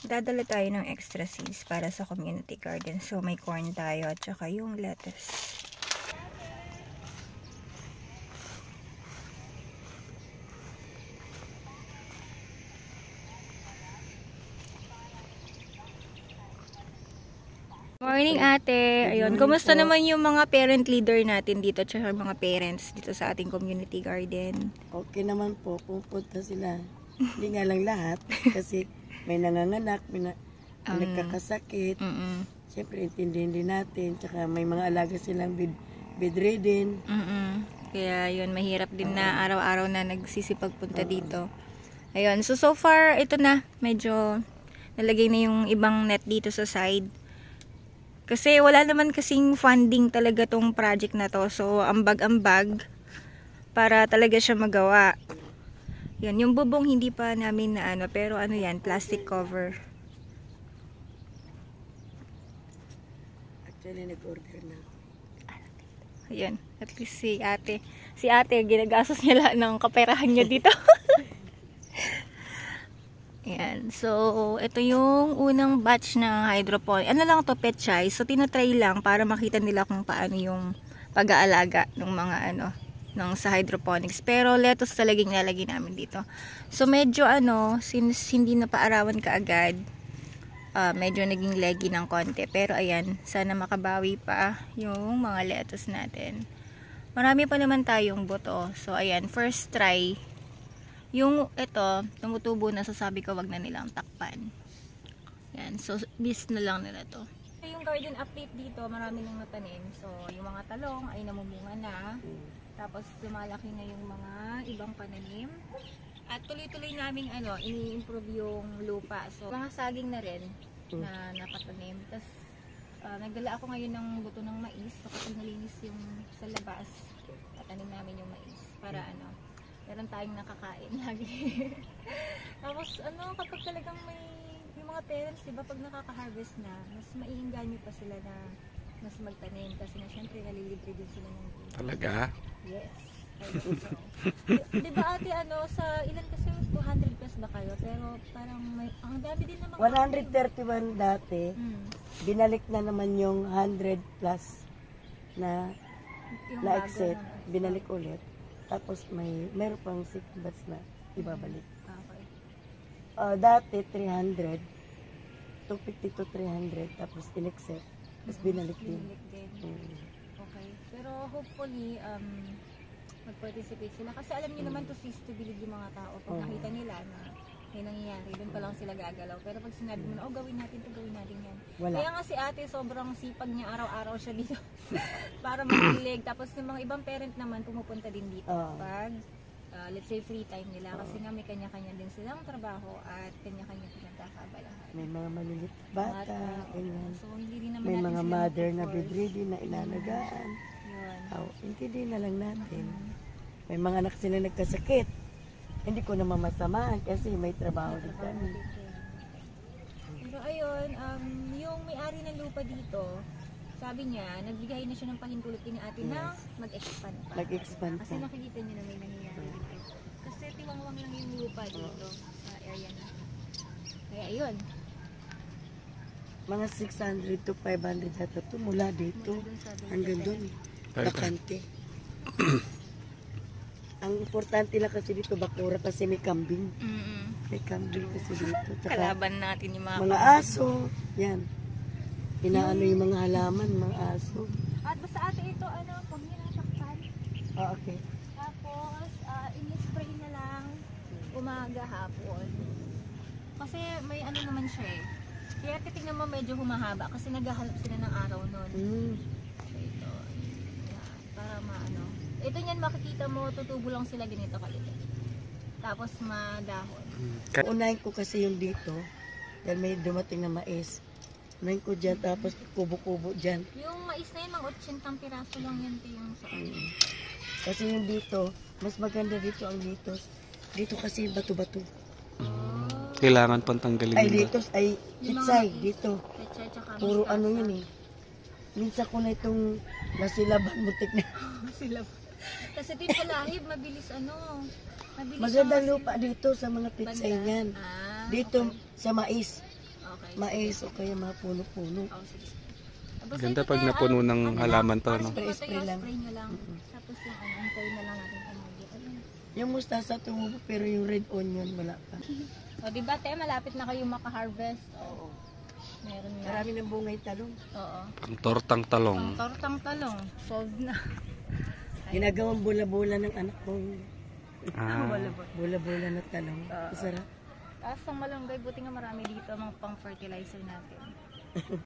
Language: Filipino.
Dadala tayo ng extra seeds para sa community garden. So, may corn tayo at saka yung lettuce. Morning, ate. Ayun, kumusta naman yung mga parent leader natin dito at saka mga parents dito sa ating community garden? Okay naman po, pupunta sila. Hindi nga lang lahat kasi may nanganganak, may nagkakasakit. Siyempre, intindihin din natin. Tsaka may mga alaga silang bedridden. Kaya yun, mahirap din na araw-araw na nagsisipagpunta dito. Ayun, so far, ito na. Medyo nalagay na yung ibang net dito sa side. Kasi wala naman kasing funding talaga tong project na to. So, ambag-ambag para talaga siya magawa. Yan, yung bubong hindi pa namin na ano, pero ano yan, plastic cover. Actually, nag-order na. Ayan, at least si ate, ginagastos niya lahat ng kaperahan niya dito. Ayan, so ito yung unang batch ng hydroponic. Ano lang to, pet chai. So tinatry lang para makita nila kung paano yung pag-aalaga ng mga ano, ng sa hydroponics. Pero lettuce talagang nilalagay namin dito. So medyo ano, since hindi na paarawan kaagad, medyo naging leggy ng konti. Pero ayan, sana makabawi pa yung mga lettuce natin. Marami pa naman tayong buto. So ayan, first try. Yung ito, tumutubo na, sasabi ko wag na nilang takpan. Yan, so bis na lang nila to. Yung garden update dito, marami nang natanim. So yung mga talong ay namumunga na. Tapos lumalaki na yung mga ibang pananim. At tuloy-tuloy naming ano, ini-improve yung lupa. So mga saging na rin na napatanim. Tapos nagdala ako ngayon ng buto ng mais. So kasi nalinis yung sa labas. Tatanim namin yung mais para ano, meron tayong nakakain lagi. Tapos ano, kapag talagang may yung mga parents, diba, pag nakaka-harvest na, mas maiinganyo pa sila na mas magtanim kasi na syempre nalilibre din sila ng food. Talaga? Yes. Diba ate, ano, sa ilan kasi 200 plus ba kayo? Pero parang may, ang dami din naman. 131 dati, binalik na naman yung 100 plus na na-accept, binalik ulit. Tapos meron pang 6 bats na ibabalik. Okay. Dati 300, 250 to 300, tapos in-accept, tapos binalik din. Okay. Pero hopefully, mag-participate sila. Kasi alam niyo naman to cease to believe yung mga tao. Pag nakita nila na may nangyayari, doon pa lang sila gagalaw. Pero pag sinabi mo na, oh gawin natin to, gawin natin yan. Wala. Kaya nga si ate, sobrang sipag niya, araw-araw siya dito. Para makilig. Tapos yung mga ibang parent naman, pumupunta din dito. Pag, let's say, free time nila. Kasi nga may kanya-kanya din silang trabaho at kanya-kanya pinagkakabalahan. May mga maliliit bata, ganyan. So, hindi din naman May natin mga sila mother na mag-force. bedridden na inalagaan. Yun. Intindihin na lang natin. May mga anak sila nagkasakit. Hindi ko naman masamahan kasi may trabaho din kami. Pero ayun, yung may-ari ng lupa dito, sabi niya, nagbigay na siya ng pahintulot ni ate na mag-expand pa. Mag-expand Kasi pa. nakikita niyo na may nangyayari dito. Kasi tiwang-wang lang yung lupa dito sa area na. Kaya ayun. Mga 600 to 500 yata to mula dito hanggang doon. Bakante. Ang importante lang kasi dito, bakura kasi may kambing. May kambing kasi dito. Tsaka Kalaban natin yung mga aso. Yan. Inaano yung mga halaman, mga aso. At basta ate ito, ano, pag nilakakpan. Okay. Tapos, in-spray na lang umaga, hapon. Kasi may ano naman siya eh. Kaya titignan mo medyo humahaba kasi naghahalap sila ng araw nun. So ito, yan, para maano. Ito niyan makikita mo, tutubo lang sila ganito kaliit. Tapos madahon. Unahin ko kasi yung dito. Dahil may dumating na mais. Unahin ko dyan, tapos kubo-kubo dyan. Yung mais na yun, mga 80 piraso lang yan yung sa Kasi yung dito, mas maganda dito ang litos. Dito kasi bato-bato. Kailangan pang tanggalin Ay, yun ba? litos ay pitsay dito. pechay tsaka Puro mustasa. ano yun eh. Minsan ko na itong nasilaban, mutik na. Sila. Kasi dito lahib, mabilis ano. Mabilis Magandang ang lupa dito sa mga pitsay niyan. Ah, Dito okay. sa mais. Okay. mais o kaya mga puno-puno. Oh, sige. Tapos Ganda ito, pag te, napuno ng halaman to, no? Spray, spray lang. Spray nyo lang. Tapos yung antay na lang natin tumagi. Ayun. Yung mustasa tumubo pero yung red onion wala pa. O, di ba, te, malapit na kayo maka-harvest. Oo. Meron na. Marami ng bungay talong. Oo. Ang tortang talong. Ang tortang talong. Solved na. Ginagawang bula-bula ng anak kong Ah, bula-bula na talong. Masarap. Tapos ang malunggay, buti nga marami dito mga pang-fertilizer natin.